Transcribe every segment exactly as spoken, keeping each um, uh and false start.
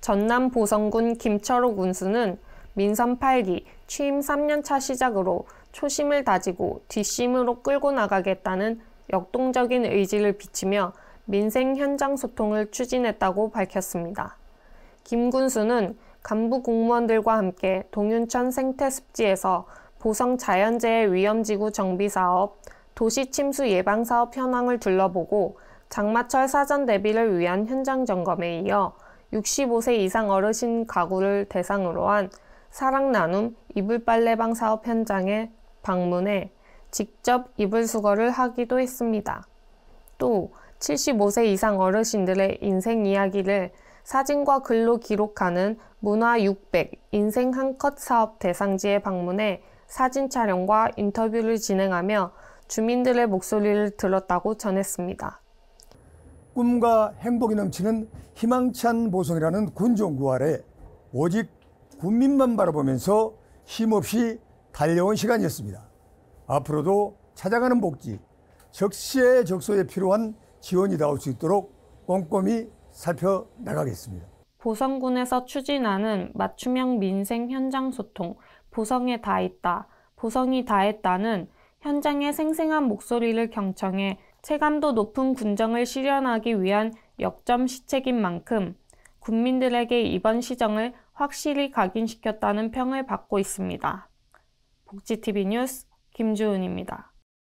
전남 보성군 김철호 군수는 민선 팔 기 취임 삼 년 차 시작으로 초심을 다지고 뒷심으로 끌고 나가겠다는 역동적인 의지를 비치며 민생 현장 소통을 추진했다고 밝혔습니다. 김 군수는 간부 공무원들과 함께 동윤천 생태습지에서 보성 자연재해 위험지구 정비사업, 도시침수 예방사업 현황을 둘러보고 장마철 사전 대비를 위한 현장 점검에 이어 육십오 세 이상 어르신 가구를 대상으로 한 사랑 나눔 이불 빨래방 사업 현장에 방문해 직접 이불 수거를 하기도 했습니다. 또 칠십오 세 이상 어르신들의 인생 이야기를 사진과 글로 기록하는 문화 육백 인생 한 컷 사업 대상지에 방문해 사진 촬영과 인터뷰를 진행하며 주민들의 목소리를 들었다고 전했습니다. 꿈과 행복이 넘치는 희망찬 보성이라는 군종구 아래 오직 군민만 바라보면서 쉼없이 달려온 시간이었습니다. 앞으로도 찾아가는 복지, 적시에 적소에 필요한 지원이 닿을 수 있도록 꼼꼼히 살펴나가겠습니다. 보성군에서 추진하는 맞춤형 민생 현장 소통, 보성에 다 있다, 보성이 다 했다는 현장의 생생한 목소리를 경청해 체감도 높은 군정을 실현하기 위한 역점 시책인 만큼 국민들에게 이번 시정을 확실히 각인시켰다는 평을 받고 있습니다. 복지티비 뉴스 김주은입니다.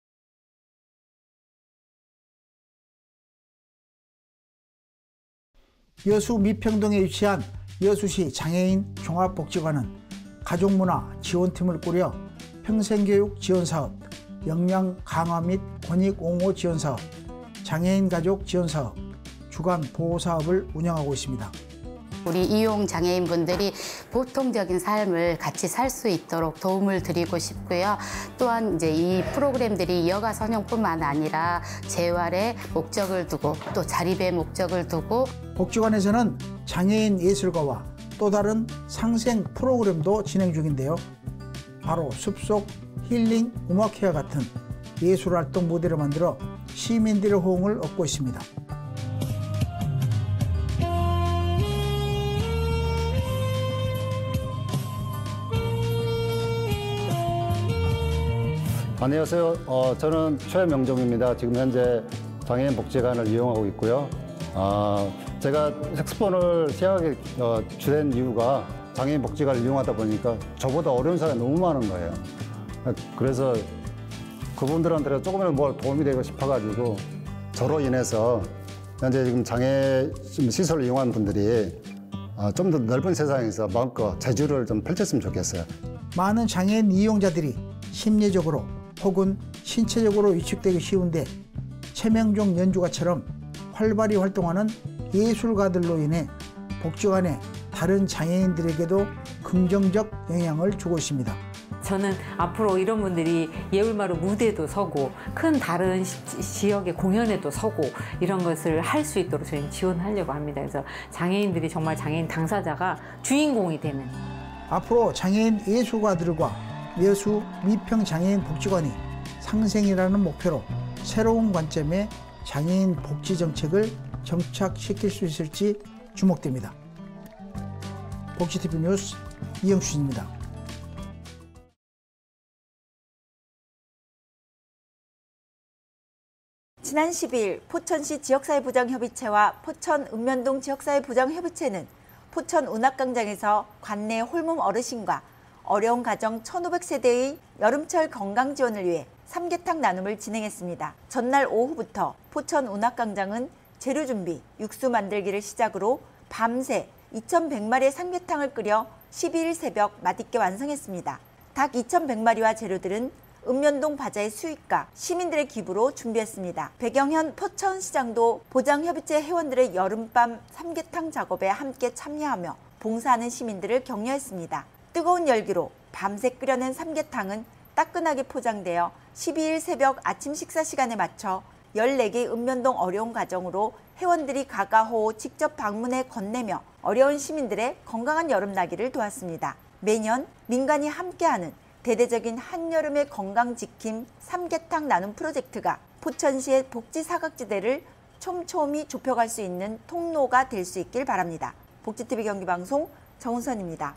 여수 미평동에 위치한 여수시 장애인 종합복지관은 가족문화 지원팀을 꾸려 평생교육 지원사업, 역량 강화 및 권익 옹호 지원사업, 장애인 가족 지원사업, 주간 보호사업을 운영하고 있습니다. 우리 이용 장애인분들이 보통적인 삶을 같이 살 수 있도록 도움을 드리고 싶고요. 또한 이제 이 프로그램들이 여가 선용뿐만 아니라 재활의 목적을 두고 또 자립의 목적을 두고 복지관에서는 장애인 예술가와 또 다른 상생 프로그램도 진행 중인데요. 바로 숲속 힐링 음악회와 같은 예술활동 무대를 만들어 시민들의 호응을 얻고 있습니다. 안녕하세요. 어, 저는 최명종입니다. 지금 현재 장애인 복지관을 이용하고 있고요. 어, 제가 색소폰을 시작하게 어, 주된 이유가 장애인 복지관을 이용하다 보니까 저보다 어려운 사람이 너무 많은 거예요. 그래서 그분들한테 조금이라도 뭘 도움이 되고 싶어가지고 저로 인해서 현재 지금 장애 시설을 이용하는 분들이 어, 좀 더 넓은 세상에서 마음껏 재주를 좀 펼쳤으면 좋겠어요. 많은 장애인 이용자들이 심리적으로 혹은 신체적으로 위축되기 쉬운데 최명종 연주가처럼 활발히 활동하는 예술가들로 인해 복지관의 다른 장애인들에게도 긍정적 영향을 주고 있습니다. 저는 앞으로 이런 분들이 예울마루 무대도 서고 큰 다른 시, 지역의 공연에도 서고 이런 것을 할 수 있도록 저희는 지원하려고 합니다. 그래서 장애인들이 정말 장애인 당사자가 주인공이 되는 앞으로 장애인 예술가들과 여수 미평장애인 복지관이 상생이라는 목표로 새로운 관점의 장애인 복지 정책을 정착시킬 수 있을지 주목됩니다. 복지티비 뉴스 이영춘입니다. 지난 십 일 포천시 지역사회보장협의체와 포천 읍면동 지역사회보장협의체는 포천 운악광장에서 관내 홀몸 어르신과 어려운 가정 천오백 세대의 여름철 건강 지원을 위해 삼계탕 나눔을 진행했습니다. 전날 오후부터 포천 운악광장은 재료 준비, 육수 만들기를 시작으로 밤새 이천백 마리의 삼계탕을 끓여 십이 일 새벽 맛있게 완성했습니다. 닭 이천백 마리와 재료들은 읍면동 바자의 수익과 시민들의 기부로 준비했습니다. 백영현 포천시장도 보장협의체 회원들의 여름밤 삼계탕 작업에 함께 참여하며 봉사하는 시민들을 격려했습니다. 뜨거운 열기로 밤새 끓여낸 삼계탕은 따끈하게 포장되어 십이 일 새벽 아침 식사 시간에 맞춰 열네 개 읍면동 어려운 가정으로 회원들이 가가호호 직접 방문해 건네며 어려운 시민들의 건강한 여름나기를 도왔습니다. 매년 민간이 함께하는 대대적인 한여름의 건강지킴 삼계탕 나눔 프로젝트가 포천시의 복지 사각지대를 촘촘히 좁혀갈 수 있는 통로가 될 수 있길 바랍니다. 복지티비 경기방송 정은선입니다.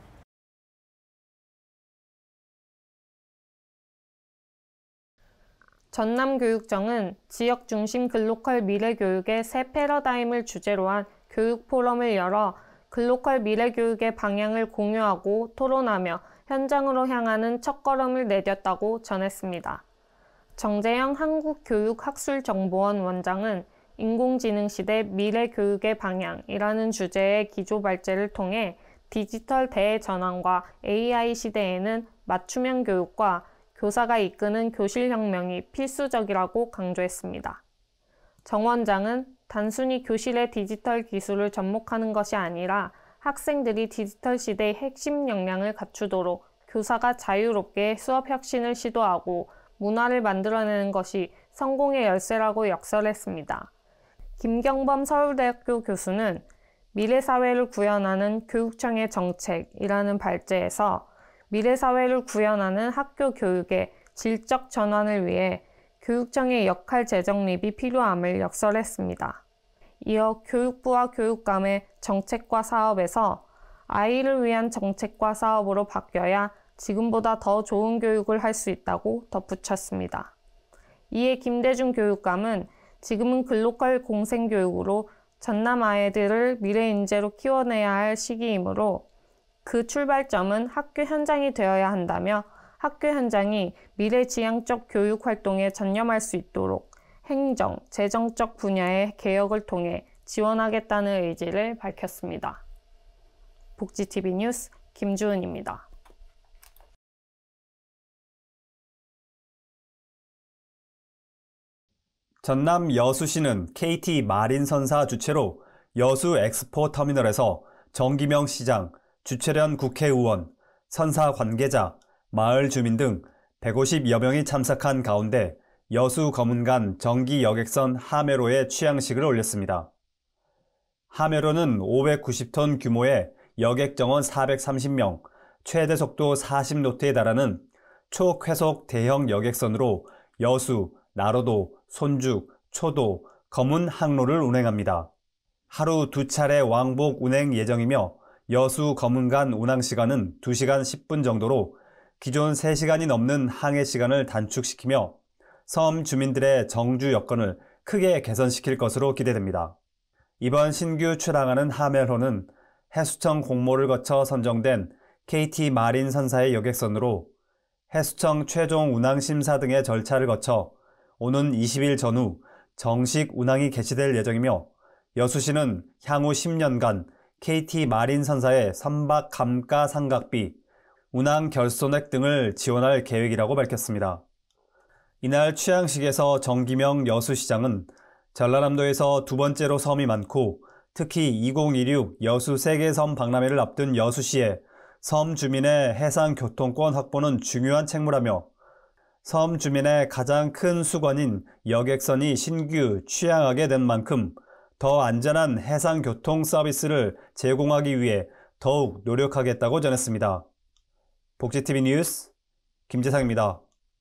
전남교육청은 지역 중심 글로컬 미래교육의 새 패러다임을 주제로 한 교육 포럼을 열어 글로컬 미래교육의 방향을 공유하고 토론하며 현장으로 향하는 첫걸음을 내뎠다고 전했습니다. 정재영 한국교육학술정보원 원장은 인공지능 시대 미래교육의 방향이라는 주제의 기조발제를 통해 디지털 대전환과 에이아이 시대에는 맞춤형 교육과 교사가 이끄는 교실혁명이 필수적이라고 강조했습니다. 정 원장은 단순히 교실의 디지털 기술을 접목하는 것이 아니라 학생들이 디지털 시대의 핵심 역량을 갖추도록 교사가 자유롭게 수업 혁신을 시도하고 문화를 만들어내는 것이 성공의 열쇠라고 역설했습니다. 김경범 서울대학교 교수는 미래사회를 구현하는 교육청의 정책이라는 발제에서 미래사회를 구현하는 학교 교육의 질적 전환을 위해 교육청의 역할 재정립이 필요함을 역설했습니다. 이어 교육부와 교육감의 정책과 사업에서 아이를 위한 정책과 사업으로 바뀌어야 지금보다 더 좋은 교육을 할 수 있다고 덧붙였습니다. 이에 김대중 교육감은 지금은 글로컬 공생교육으로 전남 아이들을 미래 인재로 키워내야 할 시기이므로 그 출발점은 학교 현장이 되어야 한다며 학교 현장이 미래지향적 교육 활동에 전념할 수 있도록 행정, 재정적 분야의 개혁을 통해 지원하겠다는 의지를 밝혔습니다. 복지티비 뉴스 김주은입니다. 전남 여수시는 케이티 마린선사 주최로 여수 엑스포 터미널에서 정기명 시장, 주최련 국회의원, 선사 관계자, 마을 주민 등 백오십여 명이 참석한 가운데 여수 검은간 정기 여객선 하메로의 취향식을 올렸습니다. 하메로는 오백구십 톤 규모의 여객 정원 사백삼십 명, 최대 속도 사십 노트에 달하는 초쾌속 대형 여객선으로 여수, 나로도, 손죽, 초도, 검은 항로를 운행합니다. 하루 두 차례 왕복 운행 예정이며 여수 검은간 운항시간은 두 시간 십 분 정도로 기존 세 시간이 넘는 항해 시간을 단축시키며 섬 주민들의 정주 여건을 크게 개선시킬 것으로 기대됩니다. 이번 신규 출항하는 하멜호는 해수청 공모를 거쳐 선정된 케이티 마린 선사의 여객선으로 해수청 최종 운항 심사 등의 절차를 거쳐 오는 이십 일 전후 정식 운항이 개시될 예정이며 여수시는 향후 십 년간 케이티 마린 선사의 선박 감가 상각비, 운항 결손액 등을 지원할 계획이라고 밝혔습니다. 이날 취향식에서 정기명 여수시장은 전라남도에서 두 번째로 섬이 많고 특히 이천십육 여수 세계섬 박람회를 앞둔 여수시에 섬 주민의 해상 교통권 확보는 중요한 책무라며 섬 주민의 가장 큰 수건인 여객선이 신규 취항하게 된 만큼 더 안전한 해상 교통 서비스를 제공하기 위해 더욱 노력하겠다고 전했습니다. 복지티비 뉴스 김재상입니다.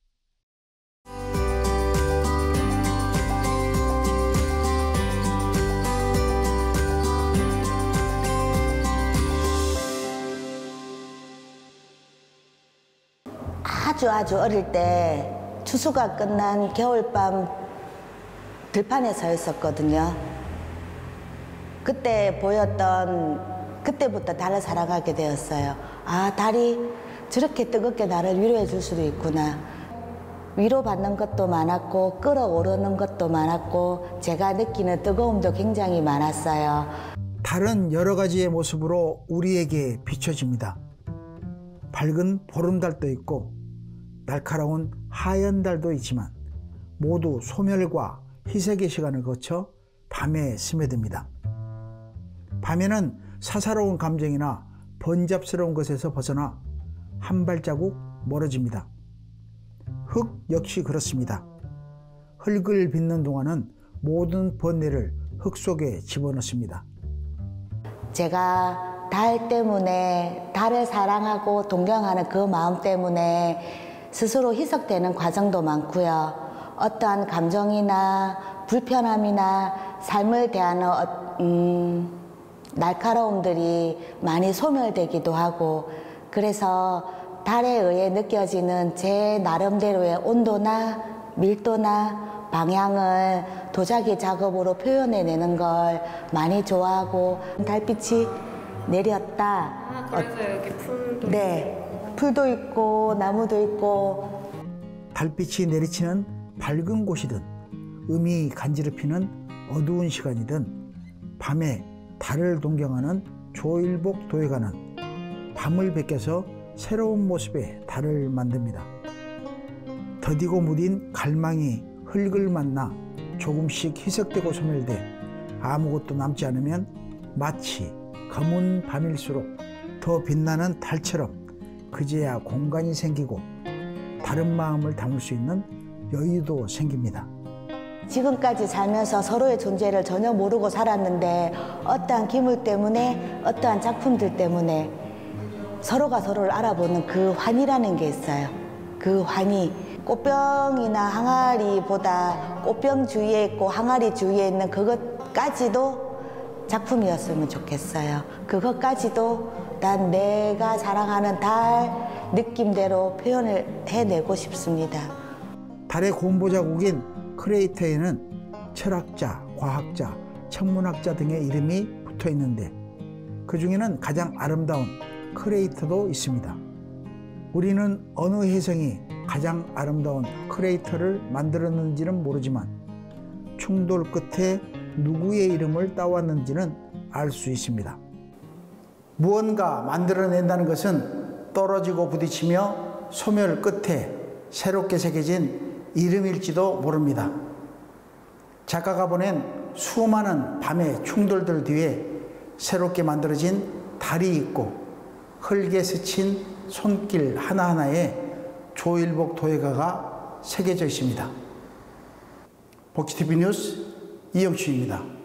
아주 아주 어릴 때 추수가 끝난 겨울밤 들판에 서 있었거든요. 그때 보였던, 그때부터 달을 사랑하게 되었어요. 아, 달이 저렇게 뜨겁게 나를 위로해 줄 수도 있구나. 위로받는 것도 많았고 끌어오르는 것도 많았고 제가 느끼는 뜨거움도 굉장히 많았어요. 달은 여러 가지의 모습으로 우리에게 비춰집니다. 밝은 보름달도 있고 날카로운 하얀 달도 있지만 모두 소멸과 희색의 시간을 거쳐 밤에 스며듭니다. 밤에는 사사로운 감정이나 번잡스러운 것에서 벗어나 한 발자국 멀어집니다. 흙 역시 그렇습니다. 흙을 빚는 동안은 모든 번뇌를 흙 속에 집어넣습니다. 제가 달 때문에, 달을 사랑하고 동경하는 그 마음 때문에 스스로 희석되는 과정도 많고요. 어떠한 감정이나 불편함이나 삶을 대하는 어, 음, 날카로움들이 많이 소멸되기도 하고, 그래서 달에 의해 느껴지는 제 나름대로의 온도나 밀도나 방향을 도자기 작업으로 표현해내는 걸 많이 좋아하고, 달빛이 내렸다. 아, 그래서 여기 풀도 네, 풀도 있고 나무도 있고. 달빛이 내리치는 밝은 곳이든 음이 간지럽히는 어두운 시간이든 밤에 달을 동경하는 조일복 도예가는 밤을 베껴서 새로운 모습의 달을 만듭니다. 더디고 무딘 갈망이 흙을 만나 조금씩 희석되고 소멸돼 아무것도 남지 않으면 마치 검은 밤일수록 더 빛나는 달처럼 그제야 공간이 생기고 다른 마음을 담을 수 있는 여유도 생깁니다. 지금까지 살면서 서로의 존재를 전혀 모르고 살았는데, 어떠한 기물 때문에, 어떠한 작품들 때문에 서로가 서로를 알아보는 그 환희라는 게 있어요. 그 환희. 꽃병이나 항아리보다 꽃병 주위에 있고 항아리 주위에 있는 그것까지도 작품이었으면 좋겠어요. 그것까지도 난 내가 사랑하는 달 느낌대로 표현을 해내고 싶습니다. 달의 고음보 자국인 크레이터에는 철학자, 과학자, 천문학자 등의 이름이 붙어 있는데, 그 중에는 가장 아름다운 크레이터도 있습니다. 우리는 어느 혜성이 가장 아름다운 크레이터를 만들었는지는 모르지만 충돌 끝에 누구의 이름을 따왔는지는 알 수 있습니다. 무언가 만들어낸다는 것은 떨어지고 부딪히며 소멸 끝에 새롭게 새겨진 이름일지도 모릅니다. 작가가 보낸 수많은 밤의 충돌들 뒤에 새롭게 만들어진 달이 있고, 흙에 스친 손길 하나하나에 조일복 도예가가 새겨져 있습니다. 복지티비 뉴스 이영춘입니다.